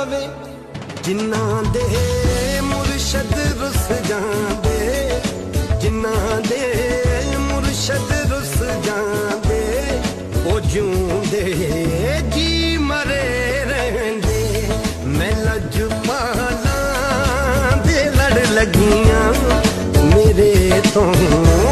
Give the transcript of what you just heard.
वे जिन्ना दे मुर्शद रुस जांदे, जिन्ना दे मुर्शद रुस जांदे, ओ जूंदे जी मरे रहंदे। मैं लजपालां दे लड़ लगियां मेरे तो